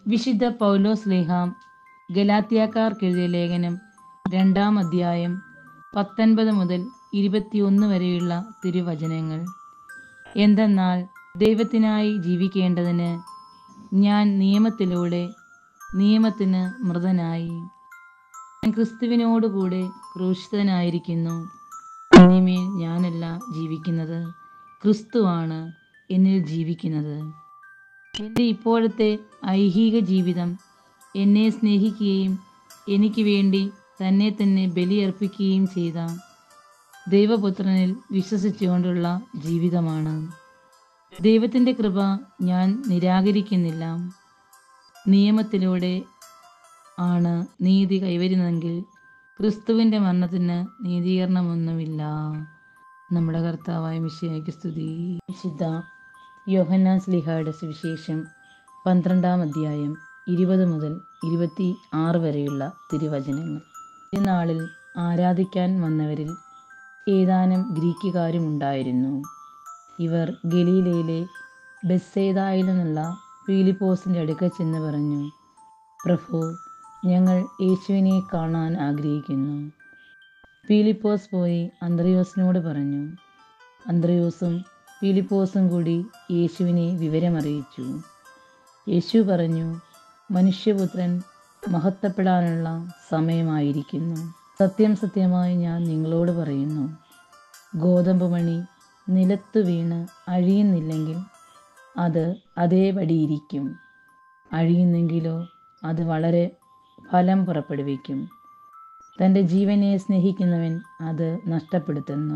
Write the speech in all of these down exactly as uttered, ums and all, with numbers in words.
വിശുദ്ധ പൗലോസ് ശ്ലീഹ ഗലാത്യക്കാർക്കെഴുതിയ ലേഖനം രണ്ടാം അധ്യായം പത്തൊൻപത് മുതൽ ഇരുപത്തിയൊന്ന് വരെയുള്ള തിരുവചനങ്ങൾ. എന്തെന്നാൽ ദൈവത്തിനായി ജീവിക്കേണ്ടതിന് ഞാൻ നിയമത്തിലൂടെ നിയമത്തിന് മൃതനായി. ഞാൻ ക്രിസ്തുവിനോടുകൂടെ ക്രൂശിതനായിരിക്കുന്നു. ഇനിമേൽ ഞാനല്ല ജീവിക്കുന്നത്, ക്രിസ്തുവാണ് എന്നിൽ ജീവിക്കുന്നത്. എൻ്റെ ഇപ്പോഴത്തെ ഐഹിക ജീവിതം എന്നെ സ്നേഹിക്കുകയും എനിക്ക് വേണ്ടി തന്നെ തന്നെ ബലിയർപ്പിക്കുകയും ചെയ്ത ദൈവപുത്രനിൽ വിശ്വസിച്ചുകൊണ്ടുള്ള ജീവിതമാണ്. ദൈവത്തിൻ്റെ കൃപ ഞാൻ നിരാകരിക്കുന്നില്ല. നിയമത്തിലൂടെ ആണ് നീതി കൈവരുന്നതെങ്കിൽ ക്രിസ്തുവിൻ്റെ മരണത്തിന് നീതീകരണമൊന്നുമില്ല. നമ്മുടെ കർത്താവായ മിശിഹായ്ക്ക് സ്തുതി. വിശുദ്ധ യോഹന്നാൻ ശ്ലീഹായുടെ സുവിശേഷം പന്ത്രണ്ടാം അധ്യായം ഇരുപത് മുതൽ ഇരുപത്തി ആറ് വരെയുള്ള തിരുവചനങ്ങൾ. ഈ നാളിൽ ആരാധിക്കാൻ വന്നവരിൽ ഏതാനും ഗ്രീക്കുകാരുമുണ്ടായിരുന്നു. ഇവർ ഗലീലയിലെ ബെത്സയിദായിൽ നിന്നുള്ള ഫിലിപ്പോസിൻ്റെ അടുക്കൽ ചെന്ന് പറഞ്ഞു, പ്രഭു, ഞങ്ങൾ യേശുവിനെ കാണാൻ ആഗ്രഹിക്കുന്നു. ഫിലിപ്പോസ് പോയി അന്ത്രയോസിനോട് പറഞ്ഞു. അന്ത്രയോസും ഫിലിപ്പോസും കൂടി യേശുവിനെ വിവരമറിയിച്ചു. യേശു പറഞ്ഞു, മനുഷ്യപുത്രൻ മഹത്വപ്പെടാനുള്ള സമയമായിരിക്കുന്നു. സത്യം സത്യമായി ഞാൻ നിങ്ങളോട് പറയുന്നു, ഗോതമ്പ് മണി നിലത്തു വീണ് അഴിയുന്നില്ലെങ്കിൽ അത് അതേപടിയിരിക്കും, അഴിയുന്നെങ്കിലോ അത് വളരെ ഫലം പുറപ്പെടുവിക്കും. തൻ്റെ ജീവനെ സ്നേഹിക്കുന്നവൻ അത് നഷ്ടപ്പെടുത്തുന്നു.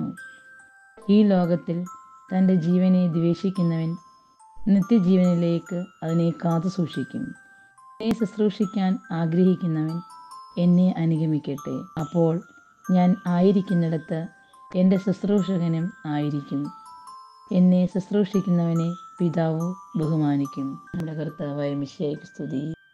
ഈ ലോകത്തിൽ തൻ്റെ ജീവനെ ദ്വേഷിക്കുന്നവൻ നിത്യജീവനിലേക്ക് അതിനെ കാത്തു സൂക്ഷിക്കും. എന്നെ ശുശ്രൂഷിക്കാൻ ആഗ്രഹിക്കുന്നവൻ എന്നെ അനുഗമിക്കട്ടെ. അപ്പോൾ ഞാൻ ആയിരിക്കുന്നിടത്ത് എൻ്റെ ശുശ്രൂഷകനും ആയിരിക്കും. എന്നെ ശുശ്രൂഷിക്കുന്നവനെ പിതാവ് ബഹുമാനിക്കും. നമ്മുടെ കർത്താവായ മിശിഹായ്ക്ക് സ്തുതി.